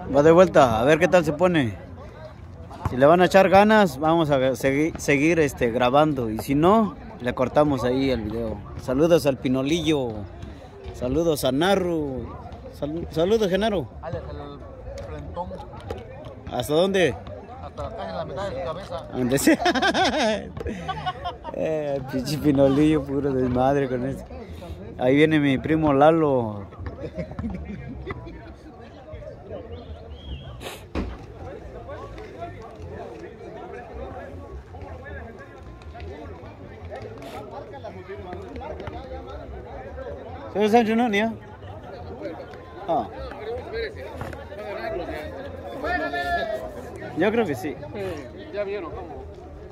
Va de vuelta, a ver qué tal se pone. Si le van a echar ganas, vamos a seguir grabando. Y si no, le cortamos ahí el video. Saludos al Pinolillo. Saludos a Narru. Saludos, Genaro. ¿Hasta dónde? Hasta casi la mitad de su cabeza. ¿Dónde sea? Pinche Pinolillo, puro desmadre con eso. Ahí viene mi primo Lalo. ¿Sabes Sancho no, Nia? Ah. Yo creo que sí. Ya vieron cómo.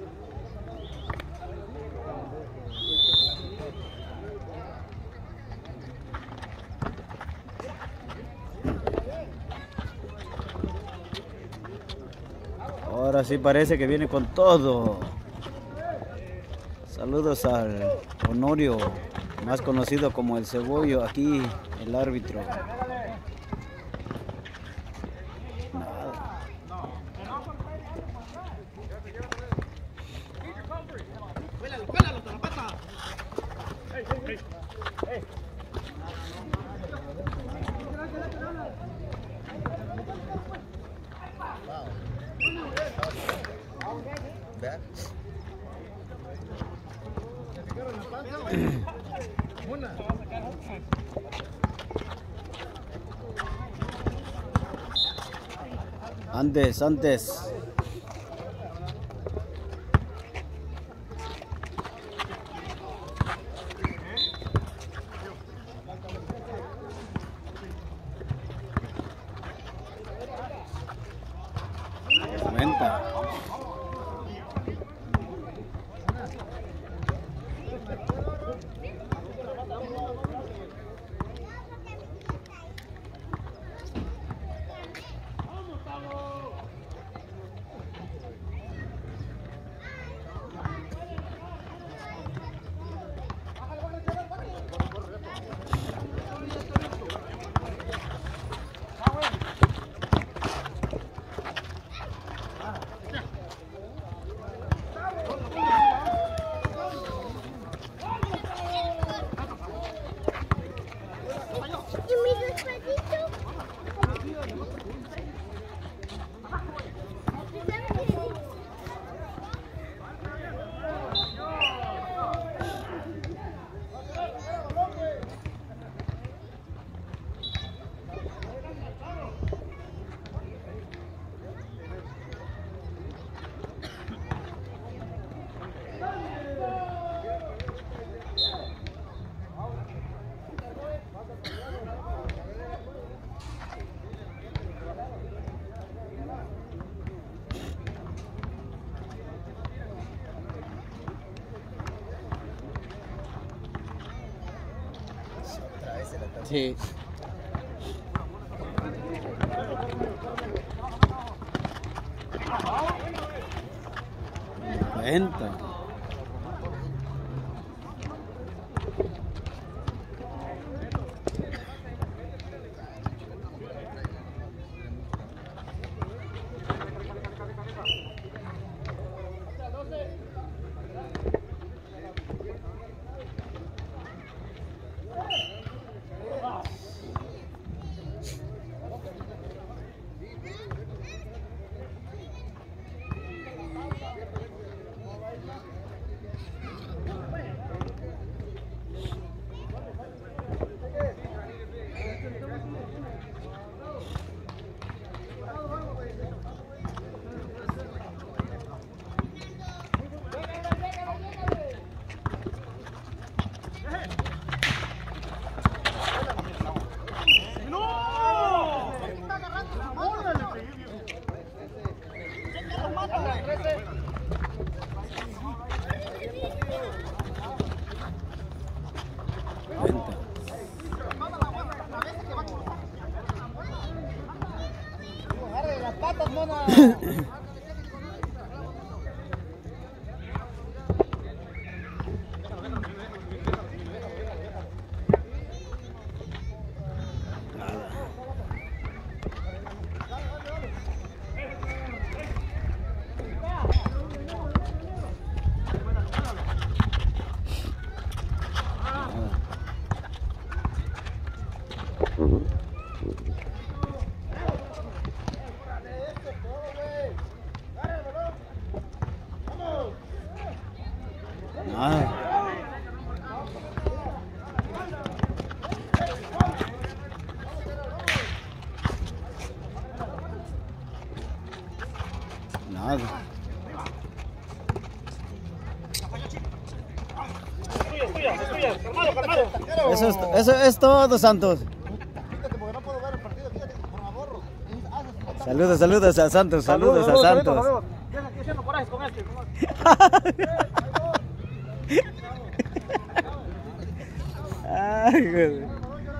Ahora sí parece que viene con todo. Saludos al Honorio, más conocido como el Cebollo, aquí el árbitro. Antes. Venta. Sí. Venta. Nada. Nada. Eso es todo, Santos. Saludos a Santos, saludos a Santos. Ay, güey.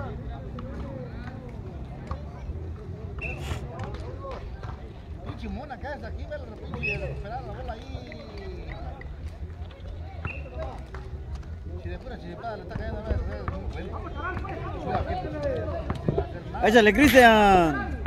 Pinche mona acá, es aquí, ve la recuperar la bola ahí. Si de pura chiripada le está cayendo, Échale, Cristian.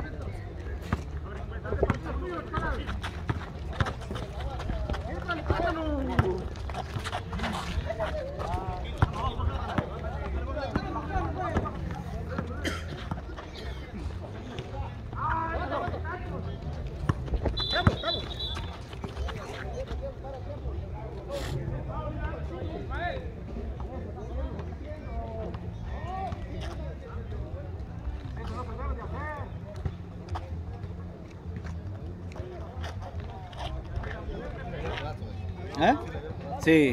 ¿Eh? Sí.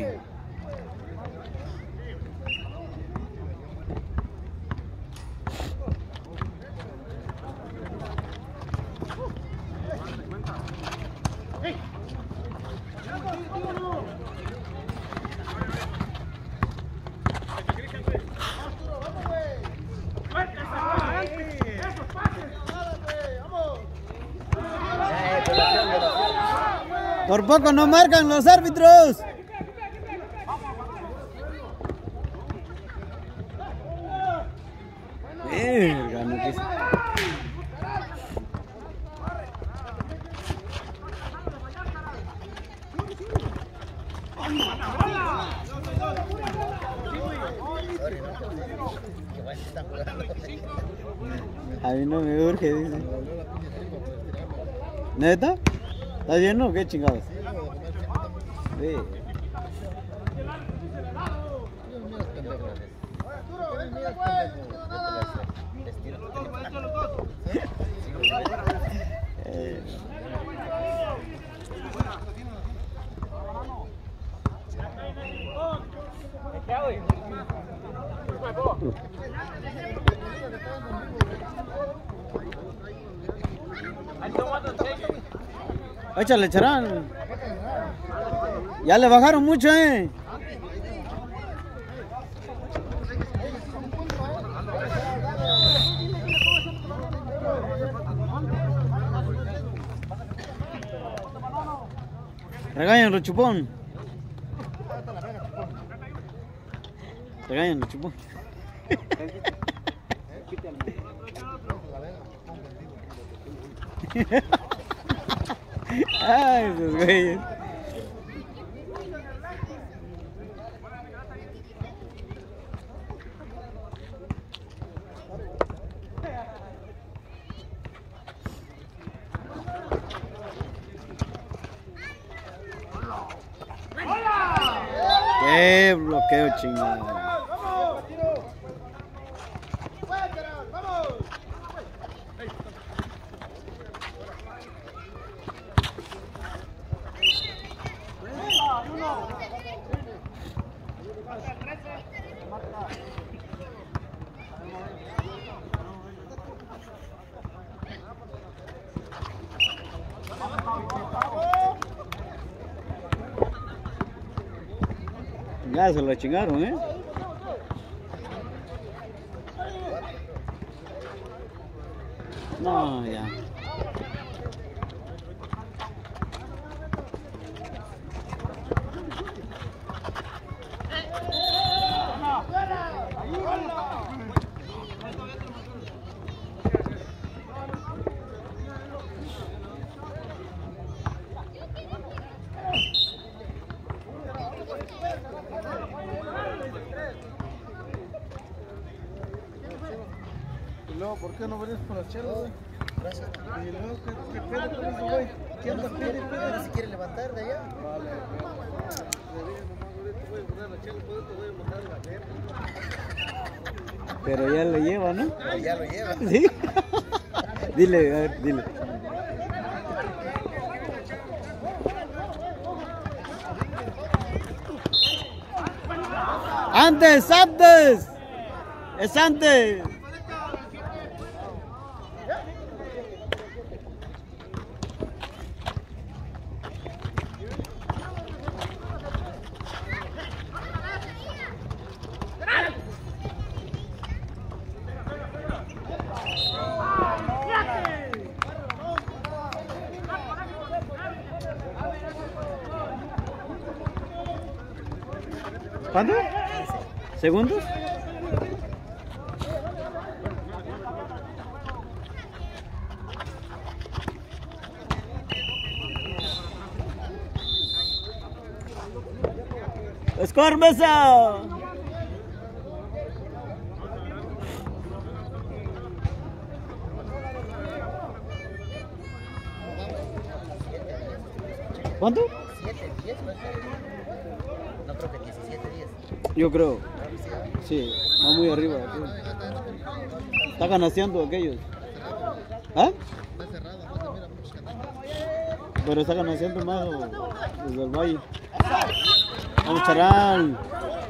Por poco no marcan los árbitros. Verga, no quise. A mí no me urge, dice. ¿Neta? ¿Está lleno o qué chingados? Sí. Échale, Charán. Ya le bajaron mucho, Regáñenlo, chupón. Regáñenlo, chupón. Ay, esos güeyes. ¡Qué bloqueo chingado! Ya se lo chingaron, No, ya. Y luego, ¿por qué no venís con la chela, güey? Gracias. Y luego, ¿qué pedo con eso, güey? ¿Quién nos pide? ¿Si quiere levantar de allá? Vale. voy a encontrar la chela, pues te voy a mandar la neta. Pero ya lo lleva, ¿no? Ya lo lleva. Sí. Dile, a ver, dile. ¡Antes, antes! ¡Es antes! ¿Cuánto? ¿Segundos? ¡Score, mesa! ¿Cuánto? 7, 10, no creo que 17, 10. Yo creo. Sí, va muy arriba. Sí. Está ganaseando aquellos. ¿Ah? Pero está ganaseando más desde el valle. Vamos, Charal.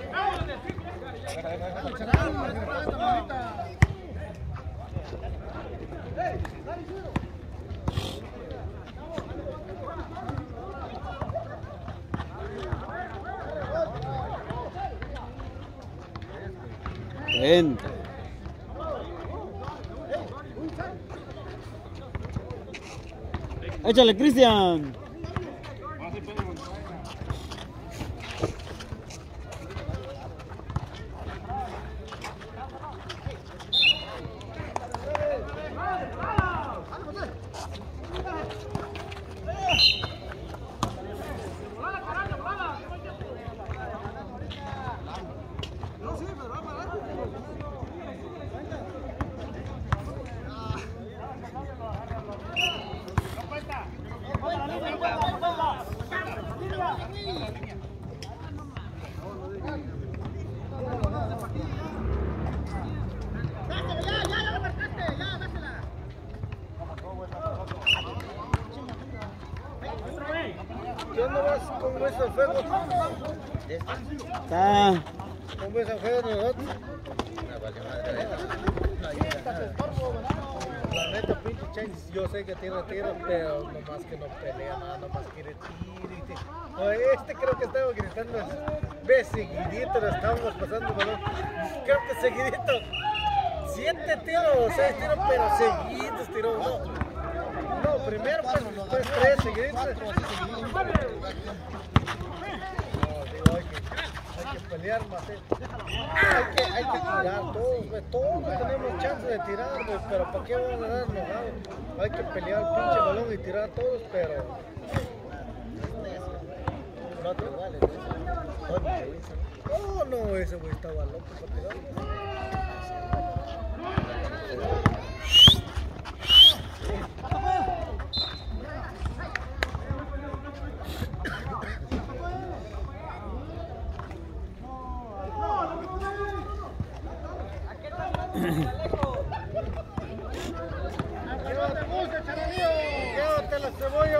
Ven. Échale, Cristian. ¿Qué onda vas con ese fuego? Está. ¿Cómo ves el juego de nosotros? La neta, pinche Chains, yo sé que tiene tiro, pero nomás que no pelea nada, nomás quiere tiro. Oye, creo que estaba gritando, ve, seguidito, lo estábamos pasando, balón. Creo que seguidito, 7 tiros o 6 tiros, pero seguidos tiró, no. No, primero pues, después 3 seguiditos. No, digo, hay que pelear más. Hay que tirar todos, güey. Todos tenemos chance de tirar, güey, pero ¿para qué van a dar enojado? Hay que pelear el pinche balón y tirar todos, pero no te vale. Oh, no, ese güey estaba loco para tirar. Llévate la cebolla.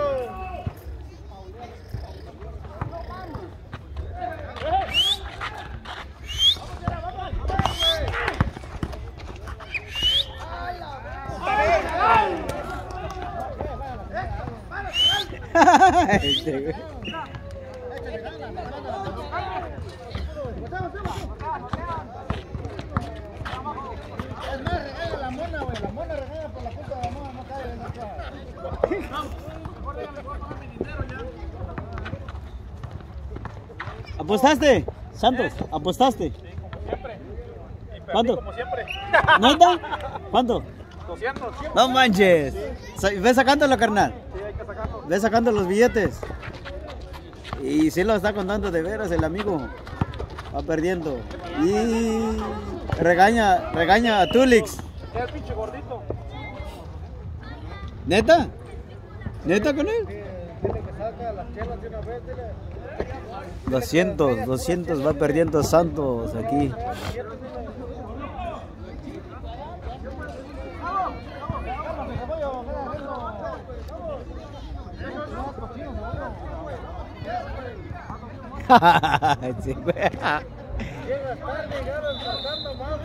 Es más, regala la mona, güey. La mona regala por la culpa de la mona, no cae en la cara. ¿Apostaste? Santos, ¿apostaste? Siempre. ¿Cuánto? Como siempre. ¿Neta? ¿Cuánto? 200. No manches. Ve sacándolo, carnal. Sí, hay que sacarlo. Ve sacando los billetes. Y sí lo está contando de veras el amigo. Va perdiendo. Y regaña a Tulix. ¿Qué es el pinche gordito? ¿Neta? ¿Neta con él? Dile que saca las chelas de una vez, dile. 200 va perdiendo Santos aquí. Sí, güey. Llegas tarde, llegaron tratando más,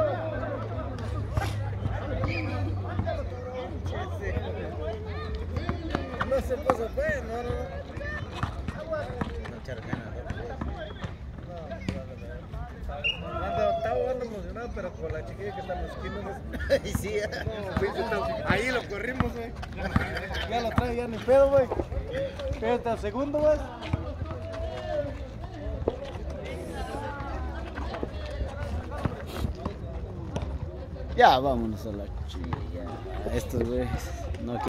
no se puso pues, no. Estaba jugando emocionado, pero con la chiquilla que está en los esquinas. Y sí, Ahí lo corrimos, güey. Ya lo trae, ya ni pedo, güey. Este el segundo, güey. ya vámonos a la chilla. Estos güeyes no